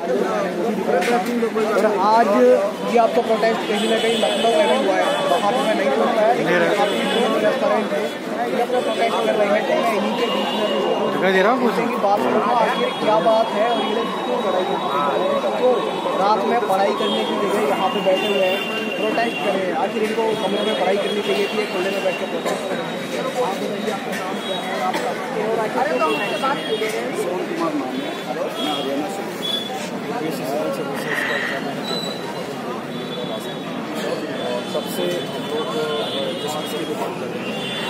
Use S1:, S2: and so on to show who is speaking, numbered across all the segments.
S1: और आज ये आपको प्रोटेस्ट कहीं ना कहीं लखनऊ में हुआ है, वहाँ पर मैं नहीं सुन पाया, रेस्टोरेंट है ये अपना प्रोटेस्ट कर रहे हैं। तो मैं इन्हीं के बीच में
S2: दिखाई दे रहा हूँ कुछ
S1: की बात करूँगा आखिर क्या बात है और ये लोग क्यों पढ़ाई सबको रात में पढ़ाई करने की जगह यहाँ पे बैठे हुए हैं, प्रोटेस्ट करें। आखिर इनको कमरे में पढ़ाई करनी चाहिए थी, खुले में बैठ के प्रोटेस्ट करें।
S3: सबसे लोग जस्टिस की डिमांड कर रहे हैं।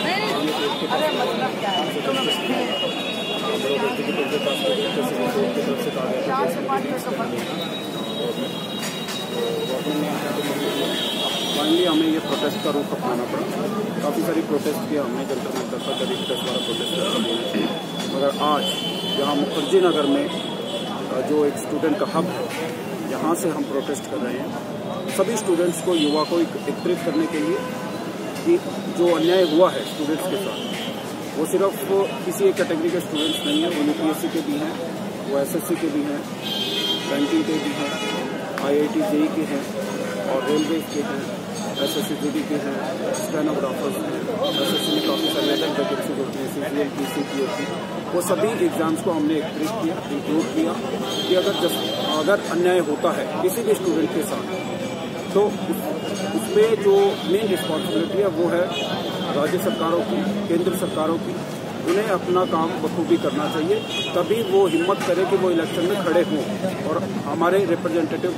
S3: फाइनली हमें ये प्रोटेस्ट का रुख अपनाना पड़ा। काफ़ी सारी प्रोटेस्ट किया हमने, जंतर मंतर पर करीब 10 वाला प्रोटेस्ट कर दिया, मगर आज यहाँ मुखर्जी नगर में जो एक स्टूडेंट का हब है, यहाँ से हम प्रोटेस्ट कर रहे हैं सभी स्टूडेंट्स को, युवा को एकत्रित करने के लिए कि जो अन्याय हुआ है स्टूडेंट्स के साथ, वो सिर्फ किसी एक कैटेगरी के स्टूडेंट्स नहीं है, वो यूपीएससी के भी हैं, वो एसएससी के भी हैं, बैंकिंग के भी हैं, आईआईटी जेई के हैं और रेलवे के हैं, एसएससी के हैं, स्टेनोग्राफर्स हैं, एसएससी में काफ़ी सारी अलग वैकेंसीज होती हैं, सीजीएल की, सीपीओ की, वो सभी एग्जाम्स को हमने एकत्रित किया, इंक्लूड किया कि अगर अन्याय होता है किसी भी स्टूडेंट के साथ तो उसमें जो मेन रिस्पॉन्सिबिलिटी है वो है राज्य सरकारों की, केंद्र सरकारों की। उन्हें अपना काम बखूबी करना चाहिए, तभी वो हिम्मत करे कि वो इलेक्शन में खड़े हों और हमारे रिप्रेजेंटेटिव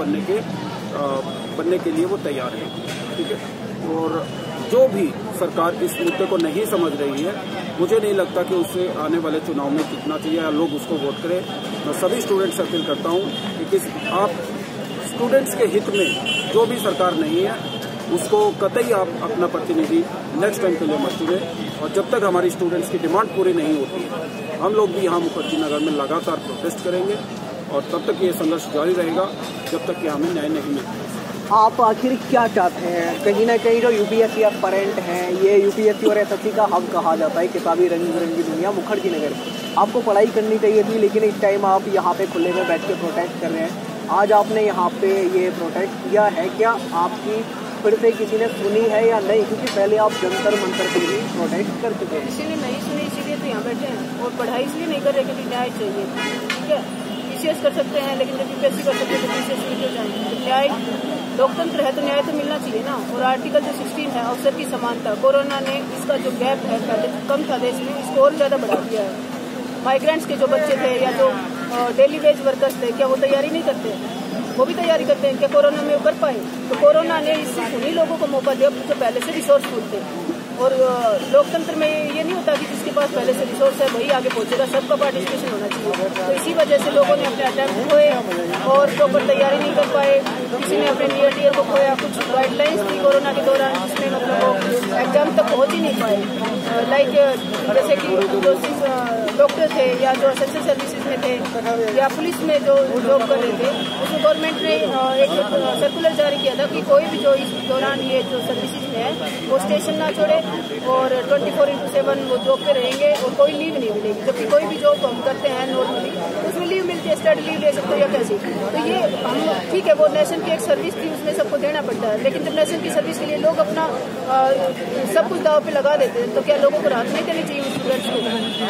S3: बनने के लिए वो तैयार है। ठीक है, और जो भी सरकार इस मुद्दे को नहीं समझ रही है, मुझे नहीं लगता कि उसे आने वाले चुनाव में जीतना चाहिए या लोग उसको वोट करें। मैं सभी स्टूडेंट्स से अपील करता हूँ कि आप स्टूडेंट्स के हित में जो भी सरकार नहीं है उसको कतई आप अपना प्रतिनिधि नेक्स्ट टाइम के लिए मत चुने। और जब तक हमारी स्टूडेंट्स की डिमांड पूरी नहीं होती है, हम लोग भी यहाँ मुखर्जी नगर में लगातार प्रोटेस्ट करेंगे और तब तक ये संघर्ष जारी रहेगा जब तक कि हमें न्याय नहीं मिलता।
S1: आप आखिर क्या चाहते हैं? कहीं ना कहीं जो यूपीएससी एस्पिरेंट हैं, ये यूपीएससी और एसएससी का हब कहा जाता है, किताबी रंग बिरंगी दुनिया मुखर्जी नगर। आपको पढ़ाई करनी चाहिए थी, लेकिन इस टाइम आप यहाँ पे खुले में बैठ के प्रोटेस्ट कर रहे हैं। आज आपने यहाँ पे ये प्रोटेस्ट किया है, क्या आपकी फिर से किसी ने सुनी है या नहीं? क्योंकि पहले आप जंतर मंतर पे भी प्रोटेस्ट कर चुके हैं।
S4: किसी ने नहीं सुनी, इसीलिए तो यहाँ बैठे हैं। और पढ़ाई इसलिए नहीं कर रहे क्योंकि न्याय चाहिए। ठीक है, पीसीएस कर सकते हैं, लेकिन जब यूपीएससी कर सकते हैं तो पीसीएस में क्यों जाएंगे? तो न्याय, लोकतंत्र है तो न्याय तो मिलना चाहिए ना। और आर्टिकल जो 16 है, अवसर की समानता, कोरोना ने इसका जो गैप है पहले कम था देश में, इसको और ज़्यादा बढ़ा दिया है। माइग्रेंट्स के जो बच्चे थे या जो डेली वेज वर्कर्स थे, क्या वो तैयारी नहीं करते? वो भी तैयारी करते हैं। क्या कोरोना में वो कर पाए? तो कोरोना ने उन्हीं लोगों को मौका दिया जो पहले से रिसोर्सफुल थे। और लोकतंत्र में ये नहीं होता कि जिसके पास पहले से रिसोर्स है वही आगे पहुंचेगा, सबका पार्टिसिपेशन होना चाहिए। तो इसी वजह से लोगों ने अपने अटेम्प्ट खोए और प्रॉपर तैयारी नहीं कर पाए। किसी ने अपने नियर ईयर को खोया। कुछ गाइडलाइंस थी कोरोना के दौरान जिसमें मतलब वो एग्जाम तक पहुंच ही नहीं पाए। लाइक जैसे कि जो डॉक्टर थे या जो एसेंशियल सर्विसेज में थे या पुलिस में जो जॉब कर रहे थे, उसमें गवर्नमेंट ने एक सर्कुलर जारी किया था कि कोई भी जो इस दौरान ये जो सर्विसेज में है वो स्टेशन ना छोड़े और 24/7 वो जॉब पे रहेंगे और कोई लीव नहीं मिलेगी। जबकि कोई भी जॉब हम करते हैं नॉर्मली उसमें लीव मिलती है, स्टडी लीव ले सकते हो या कैसे। तो ये हम ठीक है, वो नेशन की एक सर्विस थी, उसमें सबको देना पड़ता है। लेकिन जब नेशन की सर्विस के लिए लोग अपना सब कुछ दाव पे लगा देते हैं तो क्या लोगों को राहत नहीं देनी चाहिए स्टूडेंट्स को?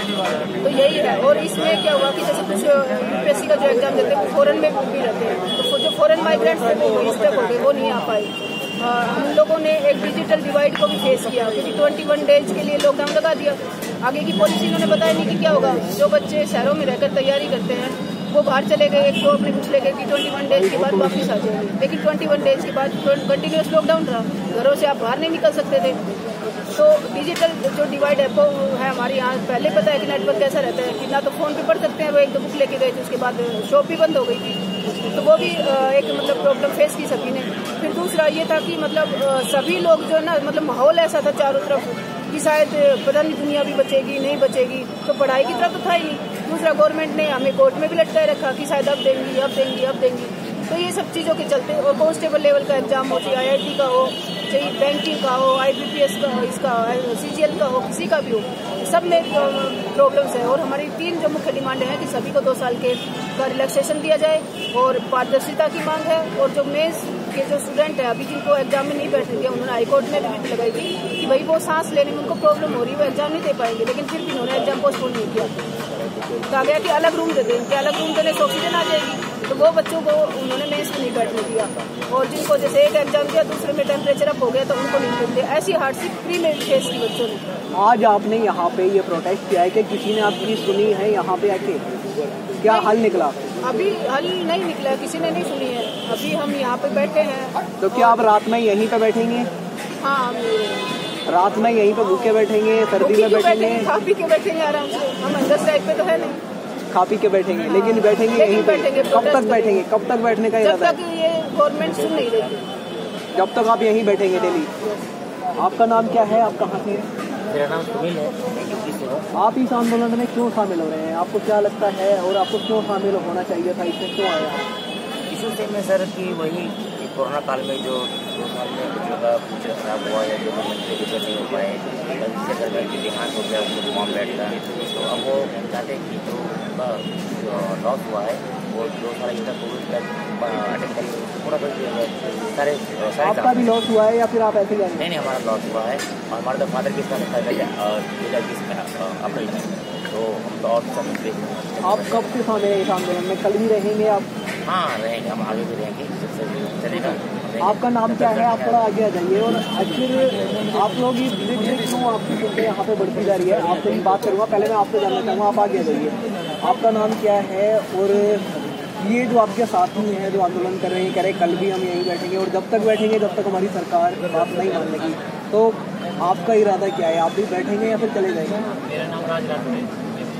S4: तो यही है। और इसमें क्या हुआ कि जैसे कुछ यूपीएससी का जो एग्जाम देते हैं फॉरेन में भी रहते हैं, तो जो फॉरेन माइग्रेंट्स थे वो स्टक हो गए, वो नहीं आ पाए। हम लोगों ने एक डिजिटल डिवाइड को भी फेस किया क्योंकि 21 डेज के लिए लॉकडाउन लगा दिया। आगे की पॉलिसी इन्होंने बताया नहीं कि क्या होगा। जो बच्चे शहरों में रहकर तैयारी करते हैं वो बाहर चले गए, एक तो अपने कुछ ले गए कि 21 डेज के बाद वापस आ जाएंगे। लेकिन 21 डेज के बाद कंटिन्यूस लॉकडाउन रहा, घरों से आप बाहर नहीं निकल सकते थे। तो डिजिटल जो डिवाइड है वो है हमारे यहाँ। पहले पता है कि नेटवर्क कैसा रहता है कि ना तो फ़ोन पे पढ़ सकते हैं, वो एक दो बुक लेके गए थे, उसके बाद शॉप भी बंद हो गई थी। तो वो भी एक मतलब प्रॉब्लम फेस की सभी ने। फिर दूसरा ये था कि मतलब सभी लोग जो है ना, मतलब माहौल ऐसा था चारों तरफ कि शायद पता नहीं दुनिया भी बचेगी नहीं बचेगी, तो पढ़ाई की तरफ तो था ही नहीं। दूसरा गवर्नमेंट ने हमें कोर्ट में भी लटकाए रखा कि शायद अब देंगी अब देंगी अब देंगी। तो ये सब चीज़ों के चलते और कांस्टेबल लेवल का एग्जाम हो, चाहे IIT का हो, चाहे बैंकिंग का हो, IBPS का हो, इसका CGL का हो, किसी का भी हो, सब में प्रॉब्लम्स है। और हमारी 3 जो मुख्य डिमांड है कि सभी को 2 साल के का रिलैक्सेशन दिया जाए और पारदर्शिता की मांग है। और जो मेंस के जो स्टूडेंट है अभी जिनको एग्जाम में नहीं बैठने दिया, उन्होंने हाईकोर्ट में भी लगाई थी कि भाई वो सांस लेने में उनको प्रॉब्लम हो रही है, वो एग्जाम नहीं दे पाएंगे, लेकिन फिर भी उन्होंने एग्जाम पोस्टपोन नहीं किया। कहा गया कि अलग रूम दे दें, कि अलग रूम देने से ऑक्सीजन आ जाएगी, तो वो बच्चों को उन्होंने मेंस में नहीं बैठने दिया। और जिनको जैसे एक एग्जाम दिया दूसरे में टेम्परेचर अप हो गया तो उनको नहीं मिलते, ऐसी हार्डशिप फ्री में फेस की बच्चों ने।
S1: आज आपने यहाँ पे ये प्रोटेस्ट किया है कि किसी ने आपकी सुनी है यहाँ पे आके, क्या हल निकला?
S4: अभी हल नहीं निकला, किसी ने नहीं सुनी है। अभी हम यहाँ पे बैठे हैं।
S1: तो क्या आप रात में यहीं पे बैठेंगे?
S4: हाँ,
S1: रात में यहीं पे भूखे बैठेंगे, सर्दी में बैठेंगे?
S4: खा पी के बैठेंगे आराम से। हम अंदर साइड पे तो है नहीं,
S1: खा पी के बैठेंगे। हाँ। लेकिन बैठेंगे यहीं पे? कब तक बैठेंगे? कब तक बैठने का इरादा है?
S4: जब तक ये गवर्नमेंट सुन नहीं रही,
S1: जब तक आप यहीं बैठेंगे डेली। आपका नाम क्या है? आप कहाँ से हैं?
S2: मेरा नाम सुनील है।
S1: आप इस आंदोलन में क्यों शामिल हो रहे हैं? आपको क्या लगता है और आपको क्यों शामिल होना चाहिए था? इसमें क्यों आया?
S2: इसी से मैं सर कि वही कोरोना काल में जो 2 साल में बच्चों का फ्यूचर खराब हुआ या जो मंत्री रिजल्ट नहीं हो पाए, गलती से अगर घर देहांत हो गया उनको फॉर्म बैठ गया, तो अब वो चाहते हैं कि जो उनका लॉस हुआ है वो 2 साल इंटर कोविड का अटेंड करके पूरा कर दिया जाए। सारे
S1: आपका भी लॉस हुआ है या फिर आप ऐसे ही?
S2: नहीं, हमारा लॉस हुआ है और हमारे तो फादर किस का अप्रैल में, तो हम तो और सब।
S1: आप कब से शामिल हैं इस आंदोलन में? कल भी रहेंगे आप?
S2: हाँ रहेंगे, हम आगे भी रहेंगे, चलेगा।
S1: आपका नाम क्या है? आप थोड़ा आगे आ जाइए। और आखिर आप लोग ये क्यों आपकी संख्या यहाँ पे बढ़ती जा रही है? आपसे भी बात करूँगा, पहले मैं आपसे जानना चाहूँगा, आप आगे आ जाइए। आपका नाम क्या है? और ये जो आपके साथी हैं जो आंदोलन कर रहे हैं, कह रहे कल भी हम यहीं बैठेंगे और जब तक बैठेंगे जब तक हमारी सरकार बात नहीं मान लेगी, तो आपका इरादा क्या है? आप भी बैठेंगे या फिर चले जाएंगे?
S5: मेरा नाम राज राठौर है,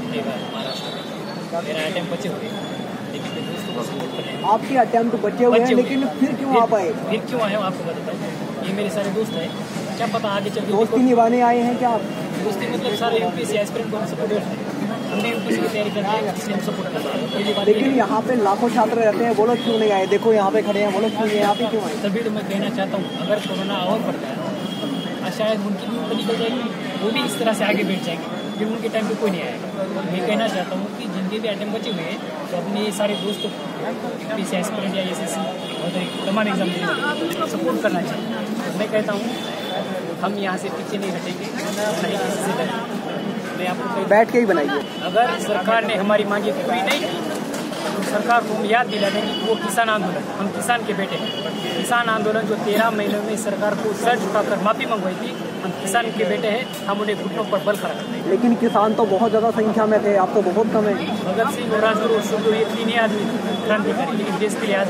S5: मेरा अटेम्प्ट बचे हुए लेकिन मैं दोस्तों को सपोर्ट कर रहे हैं।
S1: आपके अटेम्प्ट बचे हुए हैं लेकिन फिर क्यों आप आए?
S5: फिर क्यों आए आपको बताता हूँ। ये मेरे सारे दोस्त हैं, क्या पता आगे चल के
S1: दोस्ती निभाने आए हैं क्या आप?
S5: दोस्ती मतलब सारे यूपीएससी एस्पिरेंट को सपोर्ट करते हैं, हम भी यूपीएससी की तैयारी करते हैं, इसलिए हम सपोर्ट करते हैं।
S1: लेकिन यहाँ पे लाखों छात्र रहते हैं, वो लोग क्यों नहीं आए? देखो यहाँ पे खड़े हैं, वो लोग क्यों नहीं, आप ही क्यों आए?
S5: तभी तो मैं कहना चाहता हूँ अगर कोरोना और बढ़ता है शायद उनकी भी ऊपर निकल जाएगी, वो भी इस तरह से आगे बैठ जाएंगे, फिर उनके टाइम पे कोई नहीं आएगा। मैं कहना चाहता हूँ कि जिनके भी अटेम्प्ट बचे हुए हैं तो अपने ये सारे दोस्तों को पीसी एस्पिरेंट या एसएससी और तमाम एग्जाम देने सपोर्ट करना चाहिए। मैं कहता हूँ हम यहाँ से पीछे नहीं हटेंगे, नहीं किसी से डरेंगे। मैं आपको
S1: बैठ के ही बनाइए।
S5: अगर सरकार ने हमारी मांगे पूरी नहीं की तो सरकार को हम याद दिला देंगे कि वो किसान आंदोलन, हम किसान के बेटे हैं। किसान आंदोलन जो 13 महीनों में सरकार को सर झुकाकर माफी मंगवाई थी, हम किसान के बेटे हैं, हम उन्हें घुटनों पर बल खड़ा करते हैं।
S1: लेकिन किसान तो बहुत ज्यादा संख्या में थे, आप तो बहुत कम है।
S5: भगत सिंह और राजगुरु और सुखदेव ये 3 ही आदमी क्रांतिकारी, लेकिन देश के लिए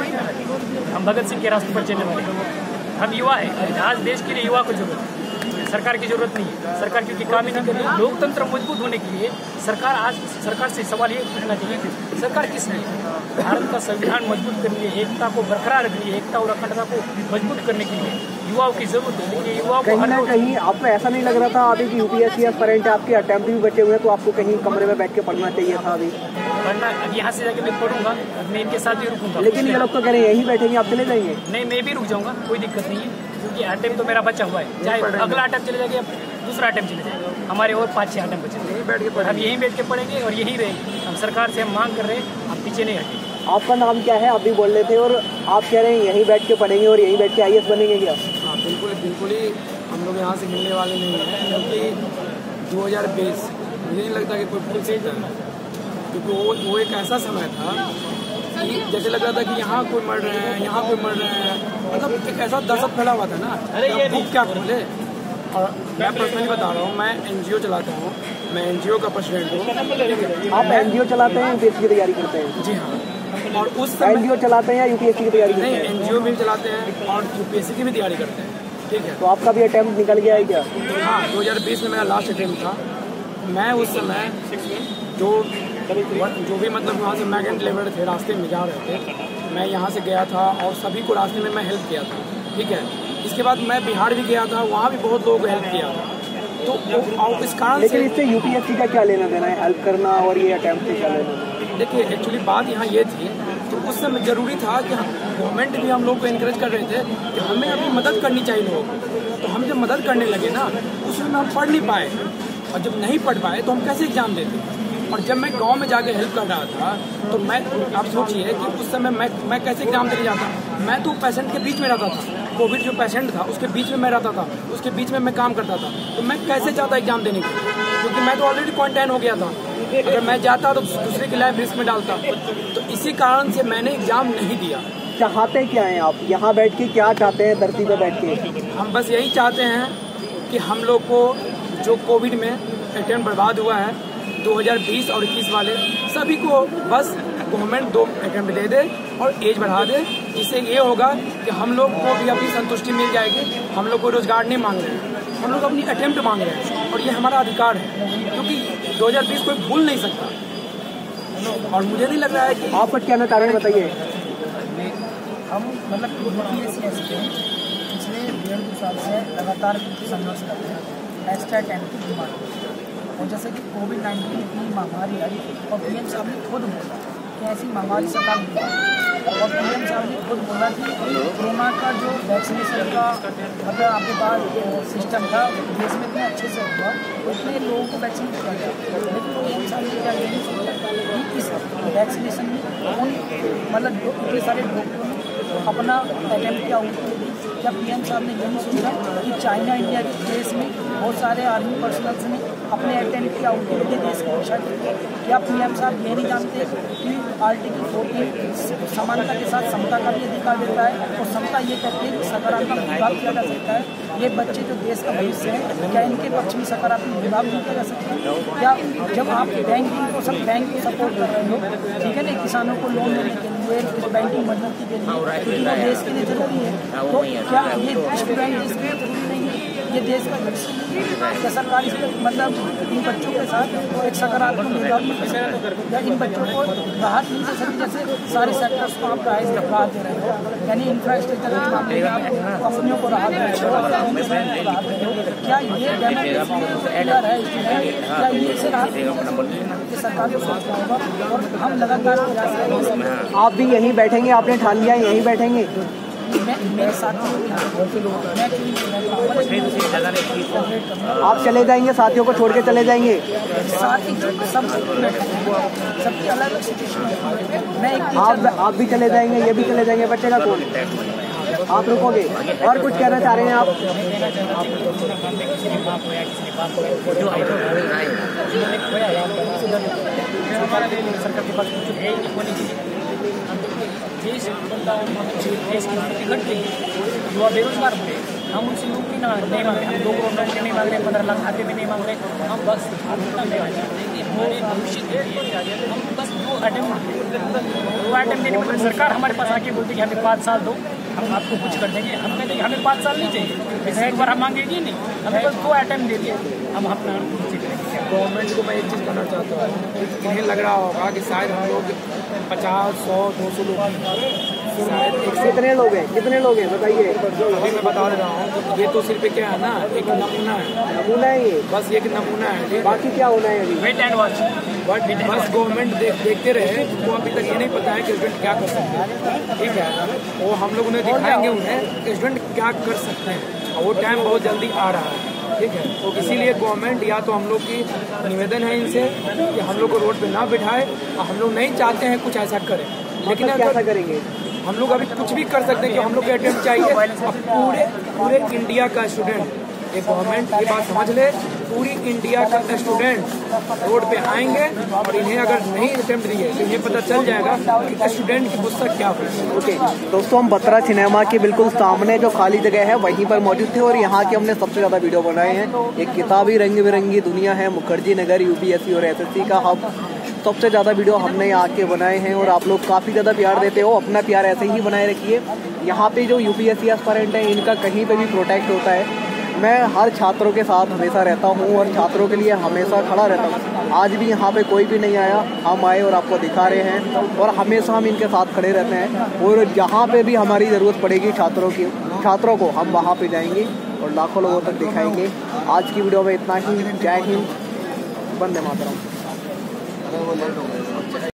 S5: आजादी। हम भगत सिंह के रास्ते पर चलने वाले, हम युवा है। आज देश के लिए युवा को जरूरत है, सरकार की जरूरत नहीं है। सरकार क्योंकि काम ही नहीं कर रही। लोकतंत्र मजबूत होने के लिए सरकार से सवाल ये पूछना चाहिए कि सरकार किस लिए? भारत का संविधान मजबूत करने के लिए, एकता को बरकरार रखने के लिए, एकता और अखंडता को मजबूत करने के लिए युवाओं की जरूरत है। लेकिन युवाओं को
S1: कहीं ना कहीं आपको ऐसा नहीं लग रहा था अभी कि यूपीएससी एस्पिरेंट है, आपके अटेम्प्ट भी बचे हुए हैं, तो आपको कहीं कमरे में बैठ के पढ़ना चाहिए था? अभी
S5: पढ़ना, अब यहाँ से जाके मैं पढ़ूंगा, मैं इनके साथ भी रुकूंगा।
S1: लेकिन ये लोग तो कह रहे हैं यहीं बैठेंगे, आप चले जाएंगे?
S5: नहीं, मैं भी रुक जाऊंगा, कोई दिक्कत नहीं है, क्योंकि अटेम्प्ट तो मेरा बचा हुआ है। चाहे अगला अटेम्प्ट चले जाएगा, दूसरा अटेम्प्ट चले जाएगा, हमारे और 5-6 अटेम्प्ट बचे। हम यहीं बैठ के पढ़ेंगे और यहीं रहेंगे। हम सरकार से हम मांग कर रहे हैं, हम पीछे नहीं हटेंगे।
S1: आपका नाम क्या है? आप भी बोल रहे थे और आप कह रहे हैं यहीं बैठ के पढ़ेंगे और यहीं बैठ के IAS बनेंगे क्या?
S6: हाँ बिल्कुल ही हम लोग यहाँ से मिलने वाले नहीं हैं, क्योंकि 2020 मुझे नहीं लगता कि कोई भूल सकता है, क्योंकि वो एक ऐसा समय था कि जैसे लग रहा था कि यहाँ कोई मर रहे हैं, यहाँ कोई मर रहे हैं, मतलब एक ऐसा दशक फैला हुआ था ना, बुक क्या खोले। और मैं पर्सनली बता रहा हूँ, मैं NGO चलाता हूँ, मैं NGO का प्रेसिडेंट हूँ।
S1: आप NGO चलाते हैं, यूपीएससी की तैयारी करते हैं?
S6: जी हाँ। और उस
S1: NGO चलाते हैं या यूपीएससी की तैयारी करते हैं?
S6: नहीं, NGO भी चलाते हैं और यूपीएससी की भी तैयारी करते हैं। ठीक है,
S1: तो आपका भी अटेम्प्ट निकल गया है क्या?
S6: हाँ, 2020 में मेरा लास्ट अटेम्प्ट था। मैं उस समय जो भी मतलब वहाँ से मैग्रेंट लेबर थे, रास्ते में जा रहे थे, मैं यहाँ से गया था और सभी को रास्ते में मैं हेल्प किया था। ठीक है, इसके बाद मैं बिहार भी गया था, वहाँ भी बहुत लोगों को हेल्प किया था। तो इस कारण
S1: लेकिन इससे यूपीएससी का क्या लेना देना है, हेल्प करना और ये अटेम्प्ट से क्या लेना देना?
S6: देखिए, एक्चुअली बात यहाँ ये थी, तो उस समय जरूरी था कि गवर्नमेंट भी हम लोग को इनकरेज कर रहे थे कि हमें अभी मदद करनी चाहिए लोगों को। तो हम जब मदद करने लगे ना, उस समय हम पढ़ नहीं पाए। और जब नहीं पढ़ पाए तो हम कैसे एग्ज़ाम देते। और जब मैं गांव में जाके हेल्प कर रहा था तो मैं, आप सोचिए कि उस समय मैं कैसे एग्ज़ाम देने जाता। मैं तो पेशेंट के बीच में रहता था, कोविड जो पेशेंट था उसके बीच में मैं रहता था, उसके बीच में मैं काम करता था। तो मैं कैसे जाता एग्ज़ाम देने के लिए, क्योंकि मैं तो ऑलरेडी क्वारंटाइन हो गया था। अगर मैं जाता तो दूसरे की लाइफ रिस्क में डालता। तो इसी कारण से मैंने एग्ज़ाम नहीं दिया।
S1: चाहते क्या हैं आप यहाँ बैठ के, क्या चाहते हैं धरती पे बैठ के?
S6: हम बस यही चाहते हैं कि हम लोग को जो कोविड में अटेम्प्ट बर्बाद हुआ है 2020 और 21 वाले सभी को बस गवर्नमेंट 2 अटेम्प्ट दे दे और एज बढ़ा दे। इससे ये होगा कि हम लोग को भी अपनी संतुष्टि मिल जाएगी। हम लोग को रोजगार नहीं मांग रहे हैं, हम लोग अपनी अटेम्प्ट मांग रहे हैं और ये हमारा अधिकार है, क्योंकि 2020 कोई भूल नहीं सकता। और मुझे नहीं लग रहा है कि
S1: आप पर क्या ना कारण बताइए।
S7: हम मतलब यूपीएससी पिछले 1.5-2 साल से लगातार संघर्ष कर रहे हैं एक्स्ट्रा टाइम की डिमांड। और जैसे कि कोविड-19 इतनी महामारी आई और पीएम साहब ने खुद बोला कि ऐसी महामारी से काम किया। और पीएम साहब ने खुद बोला कि कोरोना का जो वैक्सीनेशन का मतलब आपके पास सिस्टम था देश में इतने अच्छे से हुआ, उतने लोगों को वैक्सीन किया गया। लेकिन पीएम साहब ने क्या नहीं सोचा कि इस वैक्सीनेशन में उन मतलब इतने सारे डॉक्टरों ने अपना अटेम्प्ट किया। क्या पीएम साहब ने ये नहीं सोचा कि चाइना इंडिया के केस में बहुत सारे आर्मी पर्सनल्स ने अपने अटेम्प्ट किया, उनके लिए देश की रक्षा की? क्या पीएम साहब ये नहीं जानते कि आर्टिकल 14 समानता के साथ समता का भी अधिकार देता है और समता ये कहती है कि सकारात्मक विभाग किया जा सकता है? ये बच्चे जो देश का भविष्य है, क्या इनके पक्ष में सकारात्मक विभाग नहीं किया जा सकता? क्या जब आप बैंकिंग को सब बैंक को सपोर्ट कर रहे हो, ठीक है ना, किसानों को लोन देने के लिए, बैंकिंग मदद के लिए, क्योंकि वो देश के लिए जरूरी है, तो क्या ये स्टूडेंट देश के लिए जरूरी नहीं है? ये देश का भविष्य क्या सरकार इस पर मतलब इन बच्चों के साथ एक सकारात्मक विभाग या इन बच्चों को राहत नहीं दे सकती? जैसे सारे सेक्टर्स को आप राहत दे रहे हो, यानी इंफ्रास्ट्रक्चर के मामले में आप कंपनियों को राहत दे रहे हो, क्या ये डेमोक्रेसी है? क्या ये से राहत सरकार को सोचना होगा? और हम लगातार
S1: आप भी यहीं बैठेंगे? आपने ठान लिया यहीं बैठेंगे?
S7: मेरे साथियों
S1: आप चले जाएंगे, साथियों को छोड़ के चले जाएंगे?
S7: साथी सबकी अलग सिचुएशन। मैं
S1: आप भी चले जाएंगे, ये भी चले जाएंगे, बचेगा कौन? आप रुकोगे? और कुछ कहना चाह रहे हैं आप?
S5: सरकार के पास देश की घट गई, युवा बेरोजगार हो गए। हम उनसे नौकरी नहीं मांग रहे, हम 2 करोड़ नौकरी नहीं मांग रहे, 15 लाख खाते में नहीं मांग रहे। हम बस इतना देना चाहते हैं कि हमारे भविष्य के लिए हम बस 2 अटेम्प्ट देने पर सरकार हमारे पास आके बोलती है कि हमें 5 साल दो, हम आपको कुछ कर देंगे। हम कहते हैं हमें 5 साल नहीं चाहिए, वैसे एक बार हम मांगेगी नहीं, हमें बस 2 अटेम्प्ट दे दिए, हम अपना
S6: गवर्नमेंट को मैं एक चीज़ करना चाहता हूँ। इन्हें लग रहा होगा कि शायद हम लोग 50, 100, 200 लोग शायद
S1: कितने लोग हैं? कितने लोग हैं बताइए?
S6: अभी मैं बता रहा हूँ, ये तो सिर्फ क्या है ना, एक नमूना है।
S1: नमूना है ये?
S6: बस एक नमूना है,
S1: बाकी क्या होना है अभी?
S5: Wait and watch.
S6: बस गवर्नमेंट देखते रहे, वो अभी तक ये नहीं पता है कि स्टूडेंट क्या कर सकते हैं, ठीक है? वो हम लोग उन्हें दिखाएंगे उन्हें कि स्टूडेंट क्या कर सकते हैं, और वो टाइम बहुत जल्दी आ रहा है, ठीक है? तो इसीलिए गवर्नमेंट या तो हम लोग की निवेदन है इनसे कि हम लोग को रोड पे ना बिठाए, और हम लोग नहीं चाहते हैं कुछ ऐसा करें, लेकिन
S1: कैसा करेंगे?
S6: हम लोग अभी कुछ भी कर सकते हैं कि हम लोग को अटेम्प्ट चाहिए। अब पूरे इंडिया का स्टूडेंट, ये गवर्नमेंट ये बात समझ ले, पूरी इंडिया का स्टूडेंट रोड पे आएंगे, और इन्हें अगर नहीं अटेम्प्ट दिए तो इन्हें पता चल जाएगा कि स्टूडेंट की पुस्तक क्या होगी।
S1: ओके दोस्तों, हम बत्रा सिनेमा के बिल्कुल सामने जो खाली जगह है वहीं पर मौजूद थे, और यहाँ के हमने सबसे ज़्यादा वीडियो बनाए हैं। एक किताबी रंग बिरंगी दुनिया है, मुखर्जी नगर यूपीएससी और एसएससी का हब। सबसे ज़्यादा वीडियो हमने यहाँ के बनाए हैं, और आप लोग काफ़ी ज़्यादा प्यार देते हो। अपना प्यार ऐसे ही बनाए रखिए। यहाँ पे जो यूपीएससी एस्पिरेंट हैं, इनका कहीं पे भी प्रोटेक्ट होता है। मैं हर छात्रों के साथ हमेशा रहता हूँ और छात्रों के लिए हमेशा खड़ा रहता हूँ। आज भी यहाँ पे कोई भी नहीं आया, हम आए और आपको दिखा रहे हैं, और हमेशा हम इनके साथ खड़े रहते हैं। और जहाँ पे भी हमारी ज़रूरत पड़ेगी छात्रों को, हम वहाँ पे जाएंगे और लाखों लोगों तक दिखाएंगे। आज की वीडियो में इतना ही। जय हिंद, वंदे मातरम।